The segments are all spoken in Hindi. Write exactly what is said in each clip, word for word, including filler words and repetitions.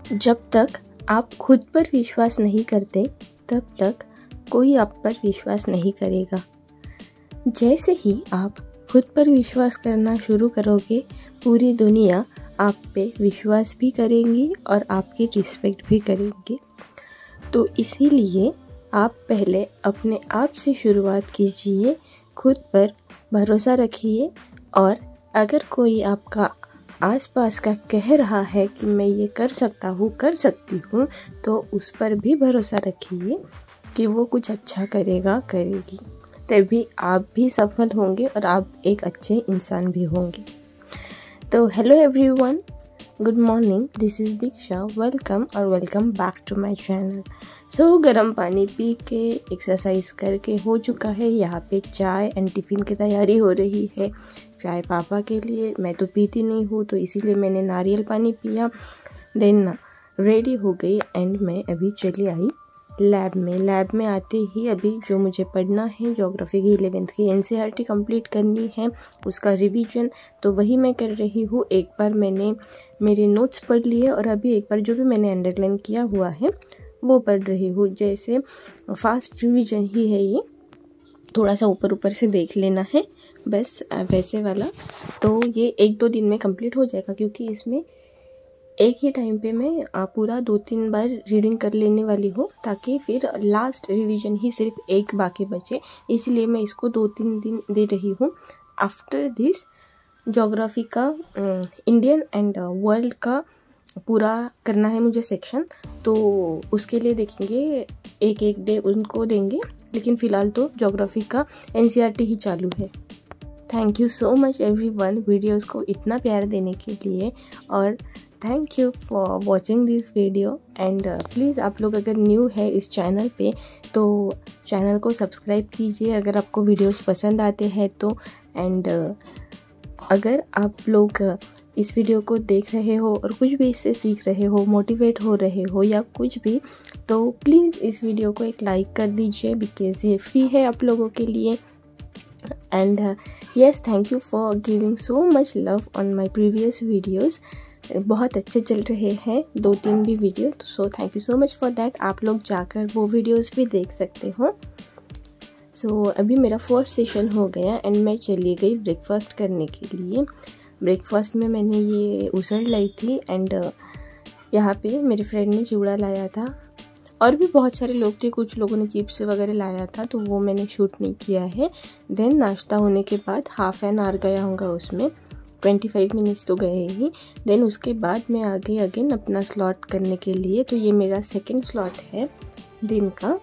जब तक आप खुद पर विश्वास नहीं करते तब तक कोई आप पर विश्वास नहीं करेगा। जैसे ही आप खुद पर विश्वास करना शुरू करोगे, पूरी दुनिया आप पे विश्वास भी करेंगी और आपकी रिस्पेक्ट भी करेंगी। तो इसीलिए आप पहले अपने आप से शुरुआत कीजिए, खुद पर भरोसा रखिए और अगर कोई आपका आसपास का कह रहा है कि मैं ये कर सकता हूँ कर सकती हूँ तो उस पर भी भरोसा रखिए कि वो कुछ अच्छा करेगा करेगी, तभी आप भी सफल होंगे और आप एक अच्छे इंसान भी होंगे। तो hello everyone, good morning, this is Diksha, welcome और welcome back to my channel. So गर्म पानी पी के एक्सरसाइज करके हो चुका है यहाँ पे चाय एंड टिफ़िन की तैयारी हो रही है। चाय पापा के लिए, मैं तो पीती नहीं हूँ तो इसीलिए मैंने नारियल पानी पिया। देन रेडी हो गई एंड मैं अभी चली आई लैब में। लैब में आते ही अभी जो मुझे पढ़ना है, ज्योग्राफी की इलेवेंथ की एनसीईआरटी कंप्लीट करनी है, उसका रिवीजन, तो वही मैं कर रही हूँ। एक बार मैंने मेरे नोट्स पढ़ लिए और अभी एक बार जो भी मैंने अंडरलाइन किया हुआ है वो पढ़ रही हूँ। जैसे फास्ट रिवीजन ही है ये, थोड़ा सा ऊपर ऊपर से देख लेना है बस, वैसे वाला। तो ये एक दो दिन में कंप्लीट हो जाएगा क्योंकि इसमें एक ही टाइम पे मैं पूरा दो तीन बार रीडिंग कर लेने वाली हूँ ताकि फिर लास्ट रिवीजन ही सिर्फ एक बाकी बचे, इसलिए मैं इसको दो तीन दिन दे रही हूँ। आफ्टर दिस ज्योग्राफी का इंडियन एंड वर्ल्ड का पूरा करना है मुझे सेक्शन, तो उसके लिए देखेंगे एक एक डे उनको देंगे, लेकिन फ़िलहाल तो ज्योग्राफी का एनसीईआरटी ही चालू है। Thank you so much everyone videos को इतना प्यार देने के लिए, और thank you for watching this video. And please आप लोग अगर न्यू है इस चैनल पे तो चैनल को सब्सक्राइब कीजिए अगर आपको वीडियोस पसंद आते हैं तो। एंड uh, अगर आप लोग इस वीडियो को देख रहे हो और कुछ भी इससे सीख रहे हो, मोटिवेट हो रहे हो या कुछ भी, तो प्लीज़ इस वीडियो को एक लाइक कर दीजिए बिकॉज़ ये फ्री है आप लोगों के लिए। And yes, thank you for giving so much love on my previous videos. बहुत अच्छे चल रहे हैं दो तीन भी वीडियो, तो so thank you so much for that. आप लोग जाकर वो वीडियोस भी देख सकते हो। सो so, अभी मेरा फर्स्ट सेशन हो गया एंड मैं चली गई ब्रेकफास्ट करने के लिए। ब्रेकफास्ट में मैंने ये उसड़ लाई थी एंड यहाँ पे मेरे फ्रेंड ने चिवड़ा लाया था और भी बहुत सारे लोग थे, कुछ लोगों ने चिप्स वगैरह लाया था तो वो मैंने शूट नहीं किया है। देन नाश्ता होने के बाद हाफ एन आवर गया होगा, उसमें ट्वेंटी फाइव मिनट्स तो गए ही। देन उसके बाद मैं आ गई अगेन अपना स्लॉट करने के लिए, तो ये मेरा सेकंड स्लॉट है दिन का।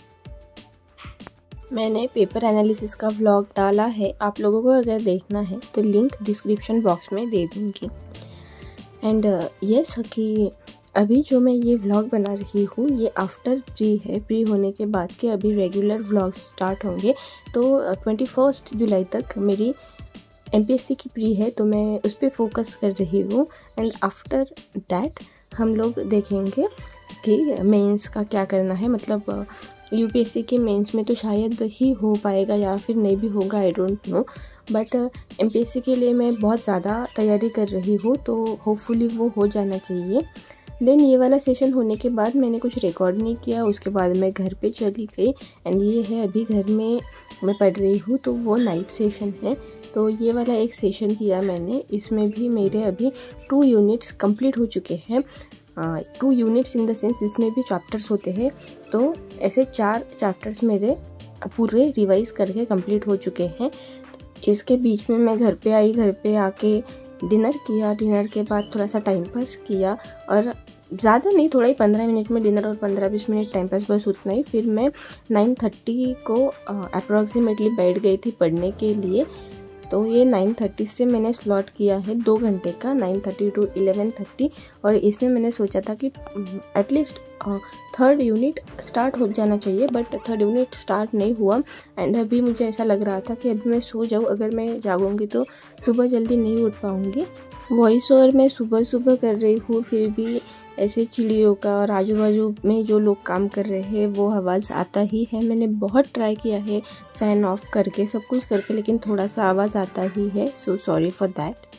मैंने पेपर एनालिसिस का व्लॉग डाला है, आप लोगों को अगर देखना है तो लिंक डिस्क्रिप्शन बॉक्स में दे दूँगी। एंड यस कि अभी जो मैं ये व्लॉग बना रही हूँ ये आफ्टर प्री है, प्री होने के बाद के अभी रेगुलर व्लॉग्स स्टार्ट होंगे। तो ट्वेंटी फर्स्ट जुलाई तक मेरी एमपीएससी की प्री है तो मैं उस पर फोकस कर रही हूँ। एंड आफ्टर दैट हम लोग देखेंगे कि मेंस का क्या करना है, मतलब यूपीएससी के मेंस में तो शायद ही हो पाएगा या फिर नहीं भी होगा, I don't know, but MPSC के लिए मैं बहुत ज़्यादा तैयारी कर रही हूँ तो होपफुली वो हो जाना चाहिए। देन ये वाला सेशन होने के बाद मैंने कुछ रिकॉर्ड नहीं किया, उसके बाद मैं घर पे चली गई एंड ये है अभी घर में मैं पढ़ रही हूँ तो वो नाइट सेशन है। तो ये वाला एक सेशन किया मैंने, इसमें भी मेरे अभी टू यूनिट्स कंप्लीट हो चुके हैं। Two units in the sense इसमें भी चैप्टर्स होते हैं, तो ऐसे चार चैप्टर्स मेरे पूरे रिवाइज करके कंप्लीट हो चुके हैं। इसके बीच में मैं घर पे आई, घर पे आके डिनर किया, डिनर के बाद थोड़ा सा टाइम पास किया और ज़्यादा नहीं, थोड़ा ही पंद्रह मिनट में डिनर और पंद्रह बीस मिनट टाइम पास, बस उतना ही। फिर मैं नाइन थर्टी को अप्रॉक्सीमेटली बैठ गई थी पढ़ने के लिए। तो ये नाइन थर्टी से मैंने स्लॉट किया है दो घंटे का, nine thirty to eleven thirty, और इसमें मैंने सोचा था कि एटलीस्ट थर्ड यूनिट स्टार्ट हो जाना चाहिए, बट थर्ड यूनिट स्टार्ट नहीं हुआ। एंड अभी मुझे ऐसा लग रहा था कि अभी मैं सो जाऊँ, अगर मैं जागूंगी तो सुबह जल्दी नहीं उठ पाऊँगी। वॉइस ओवर मैं सुबह सुबह कर रही हूँ, फिर भी ऐसे चिड़ियों का और आजू बाजू में जो लोग काम कर रहे हैं वो आवाज़ आता ही है। मैंने बहुत ट्राई किया है फ़ैन ऑफ करके, सब कुछ करके, लेकिन थोड़ा सा आवाज़ आता ही है, so sorry for that.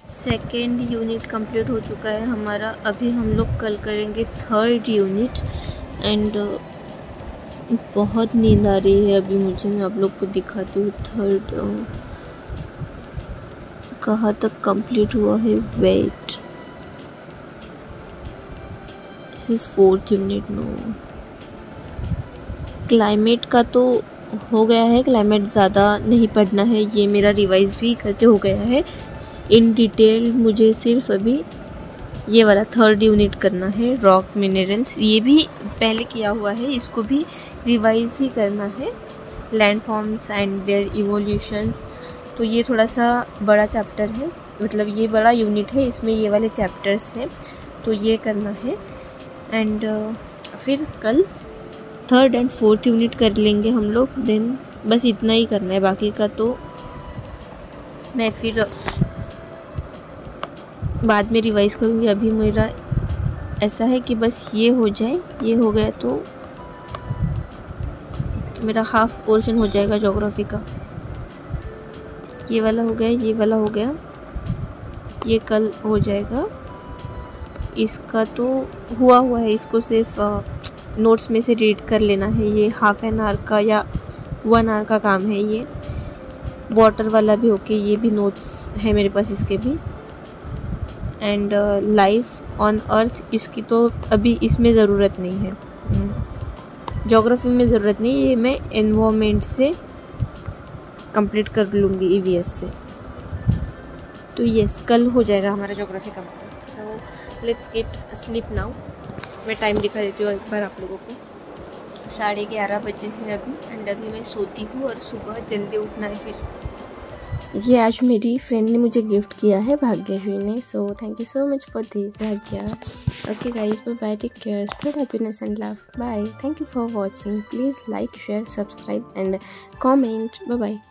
Second unit complete हो चुका है हमारा। अभी हम लोग कल करेंगे थर्ड यूनिट। एंड बहुत नींद आ रही है अभी मुझे। मैं आप लोग को दिखाती हूँ थर्ड कहाँ तक कंप्लीट हुआ है। Wait, this is fourth unit. No, climate का तो हो गया है। क्लाइमेट ज़्यादा नहीं पढ़ना है, ये मेरा रिवाइज भी करके हो गया है इन डिटेल। मुझे सिर्फ अभी ये वाला थर्ड यूनिट करना है, रॉक मिनरल्स। ये भी पहले किया हुआ है, इसको भी रिवाइज ही करना है। Landforms and their evolutions, तो ये थोड़ा सा बड़ा चैप्टर है, मतलब ये बड़ा यूनिट है, इसमें ये वाले चैप्टर्स हैं, तो ये करना है। एंड uh, फिर कल थर्ड एंड फोर्थ यूनिट कर लेंगे हम लोग। देन बस इतना ही करना है, बाकी का तो मैं फिर बाद में रिवाइज करूँगी। अभी मेरा ऐसा है कि बस ये हो जाए, ये हो गया तो मेरा हाफ पोर्शन हो जाएगा ज्योग्राफी का। ये वाला हो गया, ये वाला हो गया, ये कल हो जाएगा। इसका तो हुआ हुआ है, इसको सिर्फ नोट्स में से रीड कर लेना है। ये हाफ एन आवर का या वन आवर का काम है। ये वाटर वाला भी ओके, ये भी नोट्स है मेरे पास इसके भी। एंड लाइफ ऑन अर्थ, इसकी तो अभी इसमें ज़रूरत नहीं है, ज्योग्राफी में ज़रूरत नहीं, ये मैं एनवायरनमेंट से कंप्लीट कर लूँगी ईवीएस से। तो यस, कल हो जाएगा हमारा geography complete. So let's get sleep now. मैं टाइम दिखा देती हूँ एक बार आप लोगों को। साढ़े ग्यारह बजे है अभी, एंड अभी मैं सोती हूँ और सुबह जल्दी उठना है। फिर ये आज मेरी फ्रेंड ने मुझे गिफ्ट किया है, भाग्यश्री ने। So thank you so much for this Bhagya. Okay guys, bye bye, take care, spread happiness and love. Bye, thank you for watching. Please like, share, subscribe and comment. Bye bye.